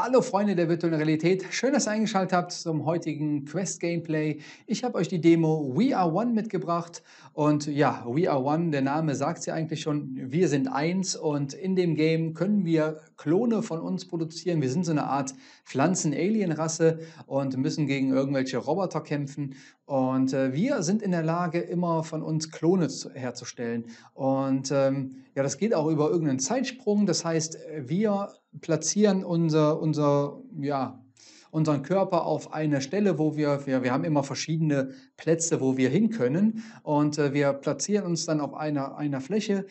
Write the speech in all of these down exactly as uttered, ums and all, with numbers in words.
Hallo Freunde der virtuellen Realität, schön, dass ihr eingeschaltet habt zum heutigen Quest-Gameplay. Ich habe euch die Demo We Are One mitgebracht und ja, We Are One, der Name sagt es ja eigentlich schon, wir sind eins und in dem Game können wir Klone von uns produzieren. Wir sind so eine Art Pflanzen-Alien-Rasse und müssen gegen irgendwelche Roboter kämpfen und äh, wir sind in der Lage, immer von uns Klone zu, herzustellen und ähm, ja, das geht auch über irgendeinen Zeitsprung, das heißt, wir platzieren unser, unser, ja, unseren Körper auf eine Stelle, wo wir, wir, wir haben immer verschiedene Plätze, wo wir hin können und äh, wir platzieren uns dann auf einer, einer Fläche,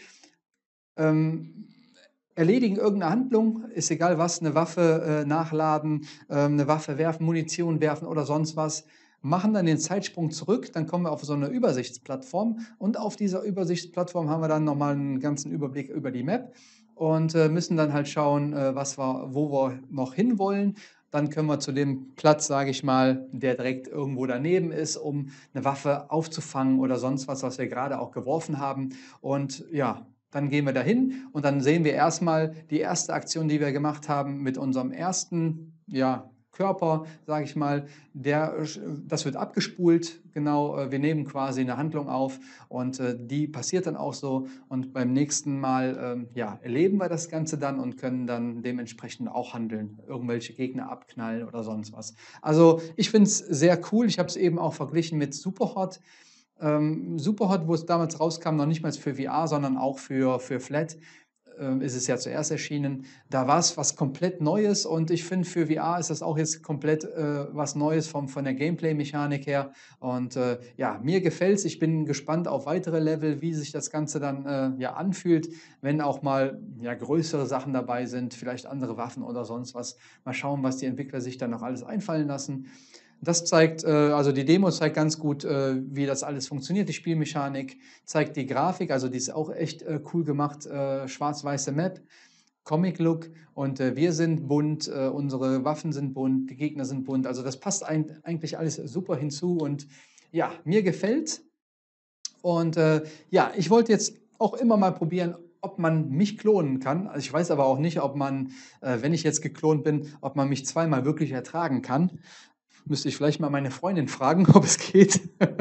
ähm, erledigen irgendeine Handlung, ist egal was, eine Waffe äh, nachladen, ähm, eine Waffe werfen, Munition werfen oder sonst was, machen dann den Zeitsprung zurück, dann kommen wir auf so eine Übersichtsplattform und auf dieser Übersichtsplattform haben wir dann nochmal einen ganzen Überblick über die Map und äh, müssen dann halt schauen, äh, was wir, wo wir noch hinwollen. Dann können wir zu dem Platz, sage ich mal, der direkt irgendwo daneben ist, um eine Waffe aufzufangen oder sonst was, was wir gerade auch geworfen haben. Und ja, dann gehen wir dahin und dann sehen wir erstmal die erste Aktion, die wir gemacht haben mit unserem ersten, ja, Körper, sage ich mal, der, das wird abgespult, genau, wir nehmen quasi eine Handlung auf und äh, die passiert dann auch so und beim nächsten Mal ähm, ja, erleben wir das Ganze dann und können dann dementsprechend auch handeln, irgendwelche Gegner abknallen oder sonst was. Also ich finde es sehr cool, ich habe es eben auch verglichen mit Superhot. Ähm, Superhot, wo es damals rauskam, noch nicht mal für V R, sondern auch für, für Flat, ähm, ist es ja zuerst erschienen. Da war es was komplett Neues und ich finde, für V R ist das auch jetzt komplett äh, was Neues vom, von der Gameplay-Mechanik her. Und äh, ja, mir gefällt es. Ich bin gespannt auf weitere Level, wie sich das Ganze dann äh, ja, anfühlt, wenn auch mal ja, größere Sachen dabei sind, vielleicht andere Waffen oder sonst was. Mal schauen, was die Entwickler sich dann noch alles einfallen lassen. Das zeigt, äh, also die Demo zeigt ganz gut, äh, wie das alles funktioniert, die Spielmechanik, zeigt die Grafik, also die ist auch echt äh, cool gemacht, äh, schwarz-weiße Map, Comic-Look und äh, wir sind bunt, äh, unsere Waffen sind bunt, die Gegner sind bunt, also das passt ein, eigentlich alles super hinzu und ja, mir gefällt und äh, ja, ich wollte jetzt auch immer mal probieren, ob man mich klonen kann. Also ich weiß aber auch nicht, ob man, äh, wenn ich jetzt geklont bin, ob man mich zweimal wirklich ertragen kann. Müsste ich vielleicht mal meine Freundin fragen, ob es geht.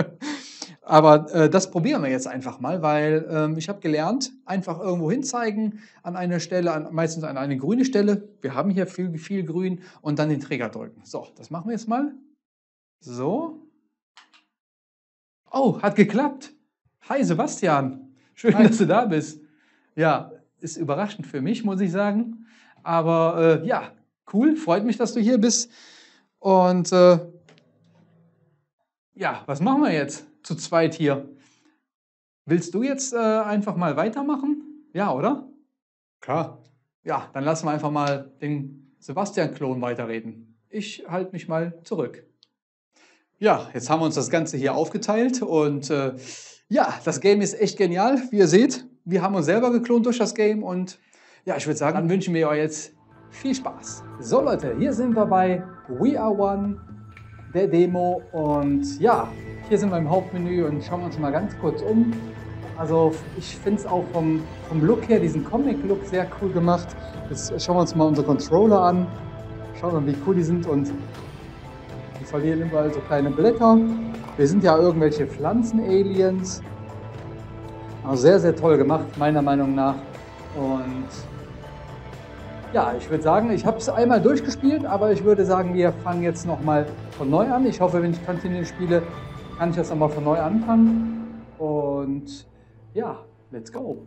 Aber äh, das probieren wir jetzt einfach mal, weil ähm, ich habe gelernt, einfach irgendwo hinzeigen an eine Stelle, an, meistens an eine grüne Stelle. Wir haben hier viel, viel Grün und dann den Trigger drücken. So, das machen wir jetzt mal. So. Oh, hat geklappt. Hi Sebastian, schön, Hi. Dass du da bist. Ja, ist überraschend für mich, muss ich sagen. Aber äh, ja, cool, freut mich, dass du hier bist. Und äh, ja, was machen wir jetzt zu zweit hier? Willst du jetzt äh, einfach mal weitermachen? Ja, oder? Klar. Ja, dann lassen wir einfach mal den Sebastian-Klon weiterreden. Ich halte mich mal zurück. Ja, jetzt haben wir uns das Ganze hier aufgeteilt und äh, ja, das Game ist echt genial. Wie ihr seht, wir haben uns selber geklont durch das Game und ja, ich würde sagen, dann wünschen wir euch jetzt viel Spaß. So Leute, hier sind wir bei We Are One, der Demo und ja, hier sind wir im Hauptmenü und schauen wir uns mal ganz kurz um. Also ich finde es auch vom, vom Look her, diesen Comic-Look sehr cool gemacht. Jetzt schauen wir uns mal unsere Controller an, schauen wir mal, wie cool die sind und die verlieren überall so kleine Blätter. Wir sind ja irgendwelche Pflanzen-Aliens. Also sehr, sehr toll gemacht, meiner Meinung nach. Und ja, ich würde sagen, ich habe es einmal durchgespielt, aber ich würde sagen, wir fangen jetzt nochmal von neu an. Ich hoffe, wenn ich Continue spiele, kann ich das nochmal von neu anfangen. Und ja, let's go.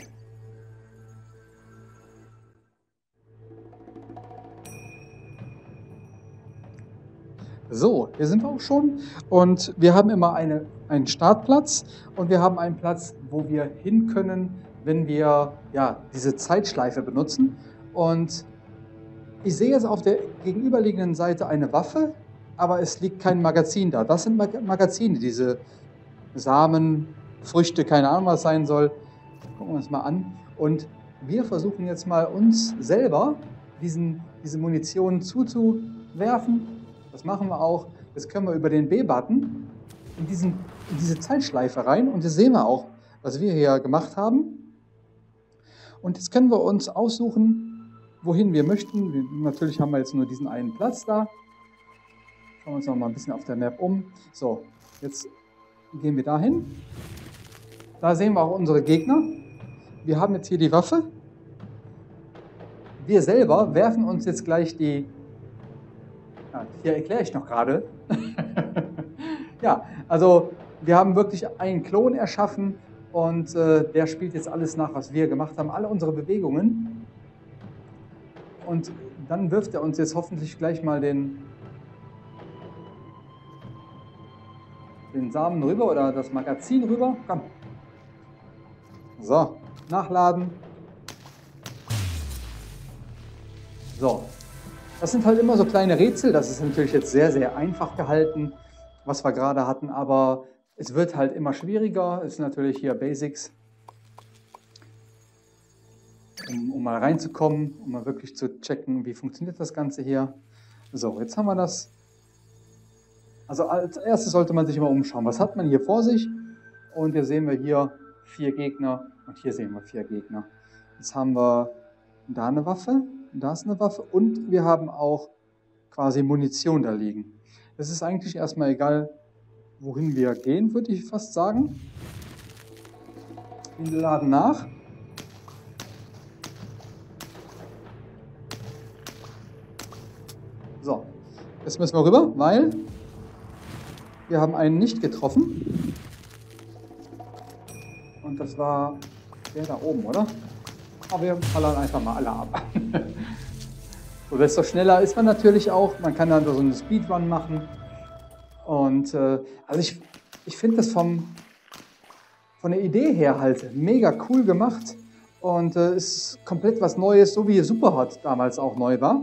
So, hier sind wir auch schon und wir haben immer eine, einen Startplatz und wir haben einen Platz, wo wir hin können, wenn wir ja, diese Zeitschleife benutzen. Und ich sehe jetzt auf der gegenüberliegenden Seite eine Waffe, aber es liegt kein Magazin da. Das sind Mag Magazine, diese Samen, Früchte, keine Ahnung, was sein soll. Gucken wir uns mal an. Und wir versuchen jetzt mal uns selber diesen, diese Munition zuzuwerfen. Das machen wir auch. Jetzt können wir über den B-Button in, diesen, in diese Zeitschleife rein. Und jetzt sehen wir auch, was wir hier gemacht haben. Und jetzt können wir uns aussuchen, wohin wir möchten. Wir, natürlich haben wir jetzt nur diesen einen Platz da. Schauen wir uns noch mal ein bisschen auf der Map um. So, jetzt gehen wir dahin. Da sehen wir auch unsere Gegner. Wir haben jetzt hier die Waffe. Wir selber werfen uns jetzt gleich die... Ja, hier erkläre ich noch gerade. Ja, also wir haben wirklich einen Klon erschaffen und äh, der spielt jetzt alles nach, was wir gemacht haben. Alle unsere Bewegungen. Und dann wirft er uns jetzt hoffentlich gleich mal den... den Samen rüber oder das Magazin rüber. Komm. So, nachladen. So, das sind halt immer so kleine Rätsel. Das ist natürlich jetzt sehr, sehr einfach gehalten, was wir gerade hatten, aber es wird halt immer schwieriger. Ist natürlich hier Basics, um, um mal reinzukommen, um mal wirklich zu checken, wie funktioniert das Ganze hier. So, jetzt haben wir das. Also als erstes sollte man sich immer umschauen. Was hat man hier vor sich? Und hier sehen wir hier vier Gegner und hier sehen wir vier Gegner. Jetzt haben wir da eine Waffe, da ist eine Waffe und wir haben auch quasi Munition da liegen. Es ist eigentlich erstmal egal, wohin wir gehen, würde ich fast sagen. Wir laden nach. So, jetzt müssen wir rüber, weil wir haben einen nicht getroffen. Und das war der da oben, oder? Aber wir ballern einfach mal alle ab. So, desto schneller ist man natürlich auch. Man kann dann so eine Speedrun machen. Und äh, also ich, ich finde das vom, von der Idee her halt mega cool gemacht. Und es äh, ist komplett was Neues, so wie Superhot damals auch neu war.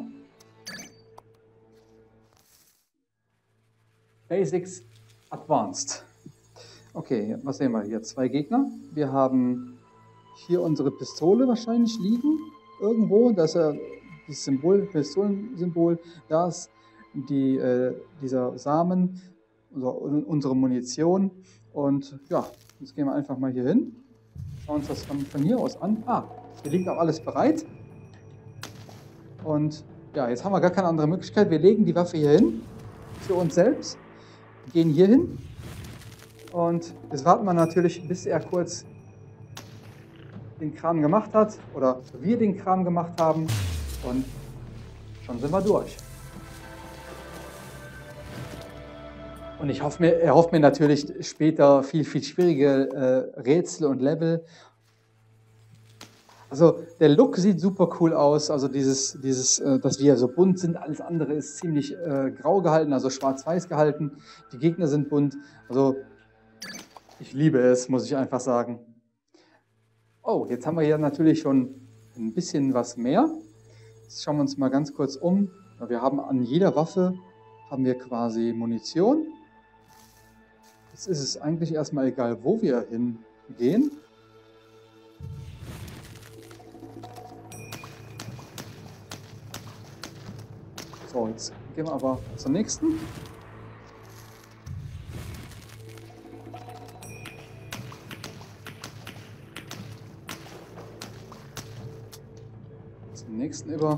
Basics Advanced. Okay, was sehen wir hier? Zwei Gegner. Wir haben hier unsere Pistole wahrscheinlich liegen. Irgendwo. Da ist ja das Symbol, Pistolensymbol. Da ist die, äh, dieser Samen, also unsere Munition. Und ja, jetzt gehen wir einfach mal hier hin. Schauen uns das von, von hier aus an. Ah, hier liegt auch alles bereit. Und ja, jetzt haben wir gar keine andere Möglichkeit. Wir legen die Waffe hier hin. Für uns selbst. Gehen hier hin. Und jetzt warten wir natürlich, bis er kurz den Kram gemacht hat oder wir den Kram gemacht haben und schon sind wir durch. Und ich hoffe mir, er hofft mir natürlich später viel, viel schwierige äh, Rätsel und Level. Also der Look sieht super cool aus, also dieses, dieses äh, dass wir so bunt sind, alles andere ist ziemlich äh, grau gehalten, also schwarz-weiß gehalten. Die Gegner sind bunt, also ich liebe es, muss ich einfach sagen. Oh, jetzt haben wir hier natürlich schon ein bisschen was mehr. Jetzt schauen wir uns mal ganz kurz um. Wir haben an jeder Waffe haben wir quasi Munition. Jetzt ist es eigentlich erstmal egal, wo wir hingehen. So, jetzt gehen wir aber zur nächsten. Zum nächsten über.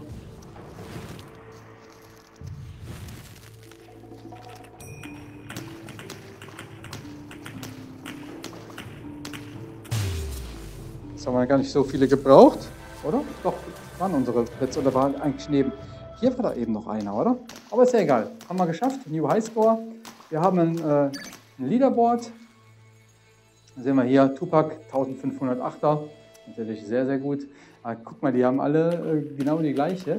Jetzt haben wir gar nicht so viele gebraucht, oder? Doch, waren unsere Plätze oder waren eigentlich neben. Hier war da eben noch einer, oder? Aber ist ja egal. Haben wir geschafft. New High Score. Wir haben ein, äh, ein Leaderboard. Da sehen wir hier Tupac eintausendfünfhundertachter. Natürlich sehr, sehr gut. Aber guck mal, die haben alle äh, genau die gleiche.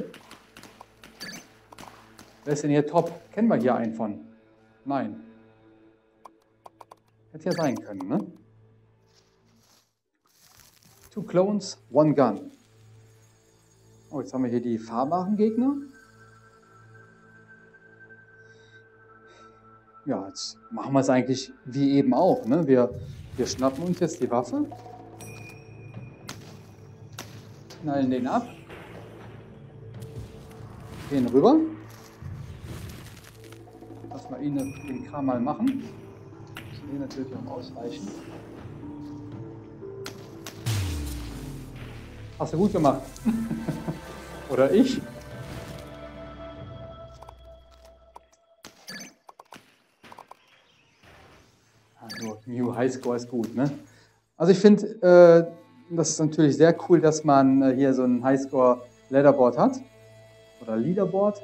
Wer ist denn hier top? Kennen wir hier einen von? Nein. Hätte ja sein können, ne? Two Clones, One Gun. Oh, jetzt haben wir hier die fahrbaren Gegner. Ja, jetzt machen wir es eigentlich wie eben auch. Ne? Wir, wir schnappen uns jetzt die Waffe, knallen den ab, gehen rüber. Lass mal ihn den Kram mal machen. Müssen hier natürlich auch ausweichen. Hast du gut gemacht. Oder ich. Also, New Highscore ist gut, ne? Also ich finde, äh, das ist natürlich sehr cool, dass man äh, hier so ein Highscore Leaderboard hat. Oder Leaderboard.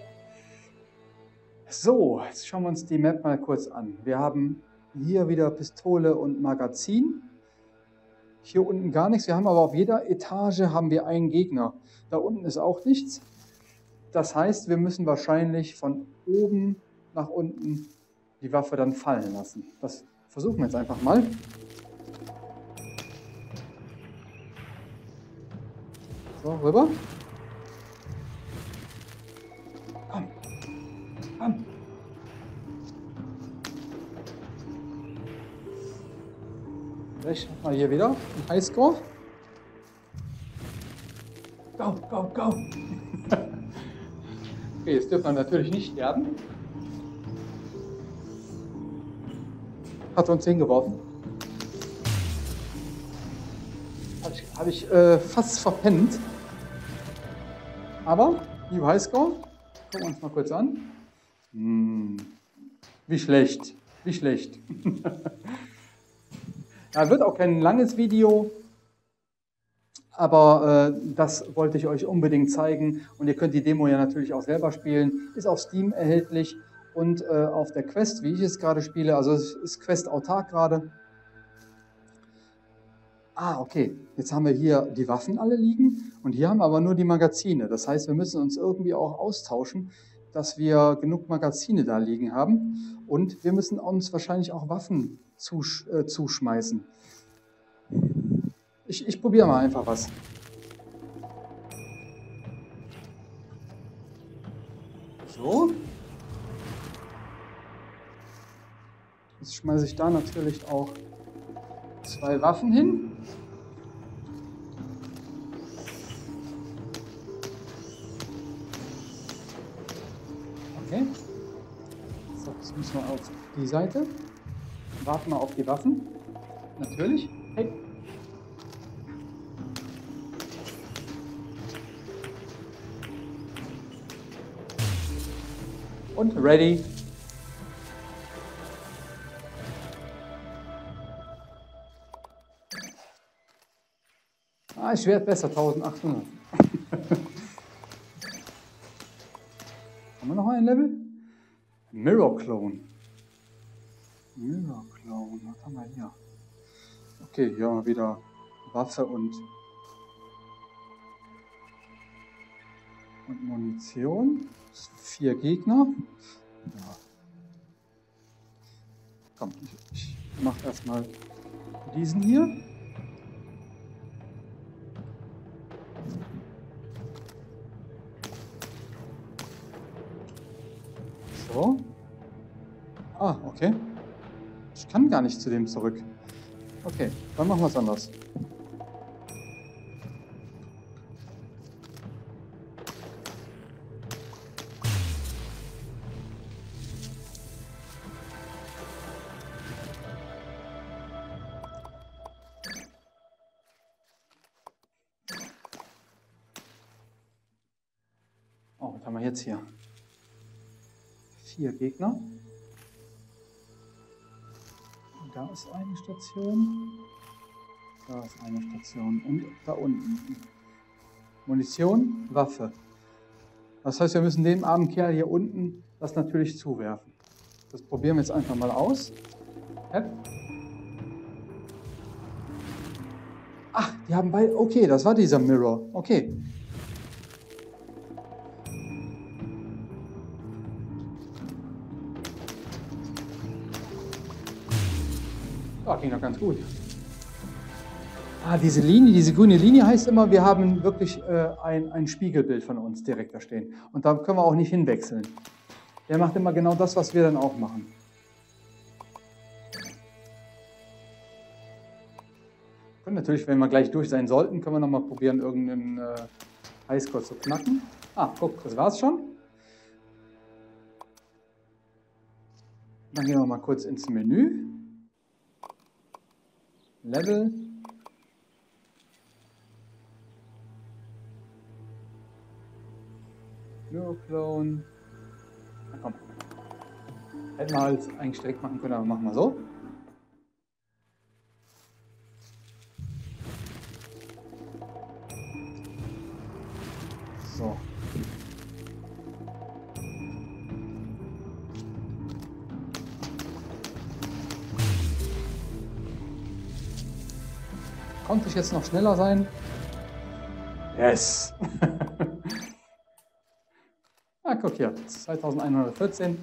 So, jetzt schauen wir uns die Map mal kurz an. Wir haben hier wieder Pistole und Magazin. Hier unten gar nichts. Wir haben aber auf jeder Etage haben wir einen Gegner. Da unten ist auch nichts. Das heißt, wir müssen wahrscheinlich von oben nach unten die Waffe dann fallen lassen. Das versuchen wir jetzt einfach mal. So, rüber. Komm. Komm. Ich mach mal hier wieder einen Highscore. Go, go, go. Okay, jetzt dürfen wir natürlich nicht sterben. Hat uns hingeworfen. Habe ich, hab ich äh, fast verpennt. Aber, New Highscore, gucken wir uns mal kurz an. Hm, wie schlecht, wie schlecht. Ja, wird auch kein langes Video, aber äh, das wollte ich euch unbedingt zeigen. Und ihr könnt die Demo ja natürlich auch selber spielen. Ist auf Steam erhältlich und äh, auf der Quest, wie ich es gerade spiele. Also es ist Quest autark gerade. Ah, okay. Jetzt haben wir hier die Waffen alle liegen und hier haben wir aber nur die Magazine. Das heißt, wir müssen uns irgendwie auch austauschen, dass wir genug Magazine da liegen haben. Und wir müssen uns wahrscheinlich auch Waffen zusch äh, zuschmeißen. Ich, ich probiere mal einfach was. So. Jetzt schmeiße ich da natürlich auch zwei Waffen hin. Okay. So, jetzt müssen wir auf die Seite. Warten wir auf die Waffen. Natürlich. Hey. Und ready. Ah, ich werde besser, eintausendachthundert. Haben wir noch ein Level? Mirror Clone. Mirror Clone, was haben wir hier? Okay, hier haben wir wieder Waffe und, und Munition. Vier Gegner. Ja. Komm, ich, ich mache erstmal diesen hier. So. Ah, okay. Ich kann gar nicht zu dem zurück. Okay, dann machen wir es anders. Oh, was haben wir jetzt hier? Vier Gegner. Da ist eine Station. Da ist eine Station. Und da unten. Munition, Waffe. Das heißt, wir müssen dem armen Kerl hier unten das natürlich zuwerfen. Das probieren wir jetzt einfach mal aus. Ach, die haben beide. Okay, das war dieser Mirror. Okay. Ja, ging doch ganz gut. Ah, diese Linie, diese grüne Linie heißt immer, wir haben wirklich äh, ein, ein Spiegelbild von uns direkt da stehen. Und da können wir auch nicht hinwechseln. Der macht immer genau das, was wir dann auch machen. Und natürlich, wenn wir gleich durch sein sollten, können wir nochmal probieren, irgendeinen äh, Highscore zu knacken. Ah, guck, das war's schon. Dann gehen wir mal kurz ins Menü. Level. Neuroclone. Na komm. Hätten wir halt eigentlich direkt machen können, aber machen wir so. So. Konnte ich jetzt noch schneller sein? Yes! Ah, guck hier, zweitausendeinhundertvierzehn.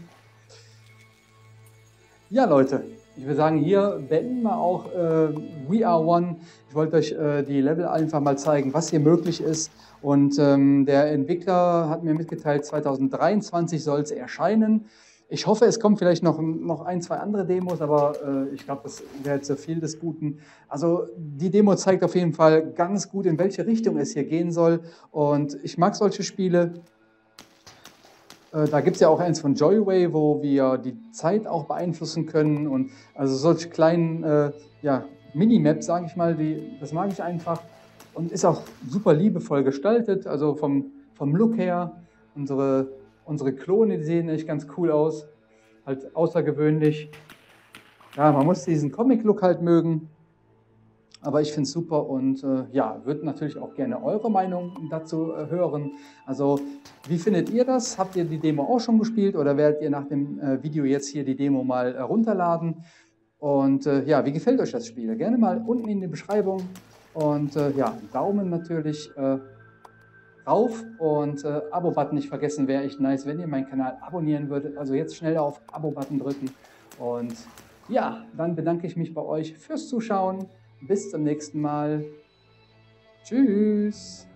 Ja, Leute, ich würde sagen, hier beenden wir auch äh, We Are One. Ich wollte euch äh, die Level einfach mal zeigen, was hier möglich ist. Und ähm, der Entwickler hat mir mitgeteilt, zweitausenddreiundzwanzig soll es erscheinen. Ich hoffe, es kommen vielleicht noch, noch ein, zwei andere Demos, aber äh, ich glaube, das wäre jetzt so viel des Guten. Also die Demo zeigt auf jeden Fall ganz gut, in welche Richtung es hier gehen soll. Und ich mag solche Spiele. Äh, da gibt es ja auch eins von Joyway, wo wir die Zeit auch beeinflussen können. Und also solche kleinen äh, ja, Minimaps, sage ich mal, die, das mag ich einfach. Und ist auch super liebevoll gestaltet, also vom, vom Look her. Unsere, unsere Klone, die sehen echt ganz cool aus, halt außergewöhnlich. Ja, man muss diesen Comic-Look halt mögen, aber ich finde es super und äh, ja, würde natürlich auch gerne eure Meinung dazu äh, hören. Also, wie findet ihr das? Habt ihr die Demo auch schon gespielt oder werdet ihr nach dem äh, Video jetzt hier die Demo mal äh, runterladen? Und äh, ja, wie gefällt euch das Spiel? Gerne mal unten in die Beschreibung. Und äh, ja, Daumen natürlich äh, rauf und äh, Abo-Button nicht vergessen, wäre echt nice, wenn ihr meinen Kanal abonnieren würdet. Also jetzt schnell auf Abo-Button drücken. Und ja, dann bedanke ich mich bei euch fürs Zuschauen. Bis zum nächsten Mal. Tschüss.